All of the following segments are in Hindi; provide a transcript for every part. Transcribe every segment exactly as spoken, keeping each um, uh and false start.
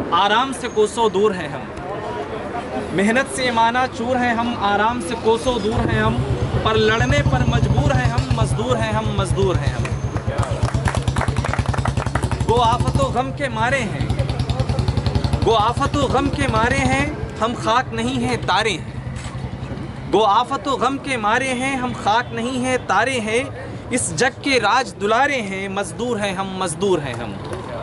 आराम से कोसों दूर हैं हम। मेहनत से माना चूर हैं हम, आराम से कोसों दूर हैं हम, पर लड़ने पर मजबूर हैं हम, मजदूर हैं हम, मजदूर हैं हम। वो आफतों गम के मारे हैं, वो आफतों गम के मारे हैं, हम खाक नहीं हैं तारे हैं। वो आफतों गम के मारे हैं, हम खाक नहीं हैं तारे हैं। इस जग के राज दुलारे हैं, मजदूर हैं हम, मजदूर हैं हम।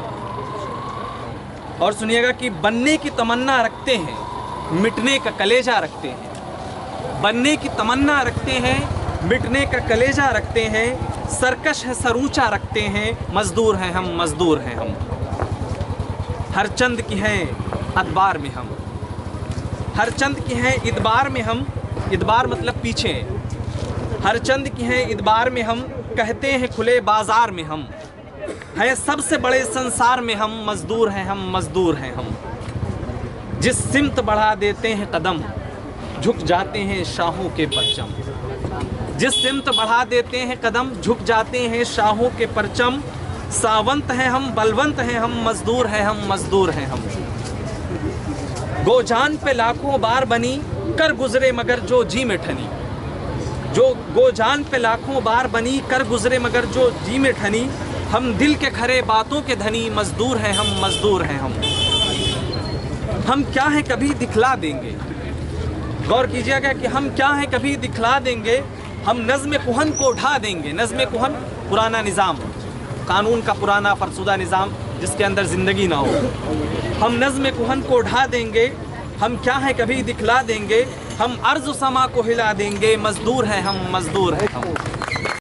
और सुनिएगा कि बनने की तमन्ना रखते हैं, मिटने का कलेजा रखते हैं। बनने की तमन्ना रखते हैं, मिटने का कलेजा रखते हैं। सरकश है सर ऊंचा रखते हैं, मजदूर हैं हम, मजदूर हैं हम। हर चंद की है अदबार में हम, हर चंद की है इदबार में हम। इदबार मतलब पीछे। हर चंद की है इदबार में हम, कहते हैं खुले बाजार में हम। है सबसे बड़े संसार में हम, मजदूर हैं हम, मजदूर हैं हम। जिस सिमत बढ़ा देते हैं कदम, झुक जाते हैं शाहों के परचम। जिस सिमत बढ़ा देते हैं कदम, झुक जाते हैं शाहों के परचम। सावंत हैं हम, बलवंत हैं हम, मजदूर हैं हम, मजदूर हैं हम। गोजान पे लाखों बार बनी, कर गुजरे मगर जो जी में ठनी। जो गोजान पे लाखों बार बनी, कर गुजरे मगर जो जी में ठनी। हम दिल के खरे बातों के धनी, मजदूर हैं हम, मजदूर हैं हम। हम क्या हैं कभी दिखला देंगे, गौर कीजिएगा कि हम क्या हैं कभी दिखला देंगे। हम नज़्म कुहन को ढा देंगे। नज़्म कुहन पुराना निज़ाम, कानून का पुराना फरसुदा निज़ाम जिसके अंदर ज़िंदगी ना हो। हम नज़्म कुहन को ढा देंगे, हम क्या हैं कभी दिखला देंगे। हम अर्ज़ समा को हिला देंगे, मजदूर हैं हम, मजदूर हैं हम।